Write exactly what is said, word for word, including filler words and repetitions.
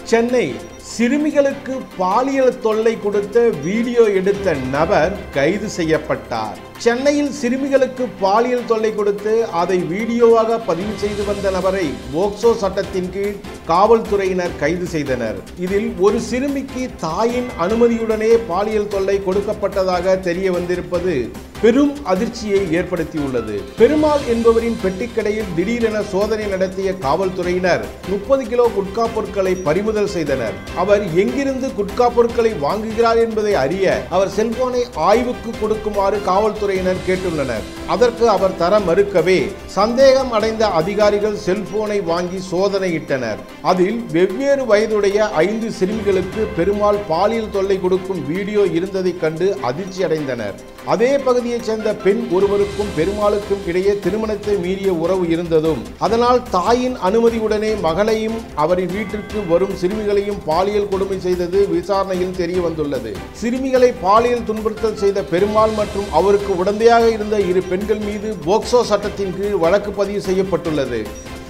சென்னை சிறுமிகளுக்கு பாலியல் தொல்லை கொடுத்த வீடியோ எடுத்த நபர் கைது செய்யப்பட்டார். சென்னையில் சிறுமிகளுக்கு பாலியல் தொல்லை கொடுத்து அதை வீடியோவாக பதிவு செய்து வந்த நபரை போக்சோ சட்டத்தின் கீழ் காவல்துறையினர் கைது செய்தனர். இதில் ஒரு சிறுமிக்கு தாயின் அனுமதியுடனே பாலியல் தொல்லை கொடுக்கப்பட்டதாக தெரிய வந்திருப்பது பெரும் அதிர்ச்சியை ஏற்படுத்தியுள்ளது. பெருமாள் என்பவரின் பெட்டிக்கடையில் திடீரென சோதனை நடத்திய காவல்துறையினர் முப்பது கிலோ குட்கா பொருட்களை பறிமுதல் செய்தனர். அவர் எங்கிருந்து குட்கா பொருட்களை வாங்குகிறார் என்பதை அறிய அவர் செல்போனை ஆய்வுக்கு கொடுக்குமாறு காவல்துறையினர் கேட்டுள்ளனர். அதற்கு அவர் தர மறுக்கவே சந்தேகம் அடைந்த அதிகாரிகள் செல்போனை வாங்கி சோதனையிட்டனர். அதில் வெவ்வேறு வயதுடைய ஐந்து சிறுமிகளுக்கு பெருமாள் பாலியல் தொல்லை கொடுக்கும் வீடியோ இருந்ததை கண்டு அதிர்ச்சி அடைந்தனர். அதே பகுதியைச் சேர்ந்த பெண் ஒருவருக்கும் பெருமாளுக்கும் இடையே திருமணத்தை மீறிய உறவு இருந்ததும் அதனால் தாயின் அனுமதியுடனே மகளையும் அவரின் வீட்டிற்கு வரும் சிறுமிகளையும் பாலியல் கொடுமை செய்தது விசாரணையில் தெரிய வந்துள்ளது. சிறுமிகளை பாலியல் துன்புறுத்தல் செய்த பெருமாள் மற்றும் அவருக்கு உடந்தையாக இருந்த இரு பெண்கள் மீது போக்சோ சட்டத்தின் கீழ் வழக்கு பதிவு செய்யப்பட்டுள்ளது.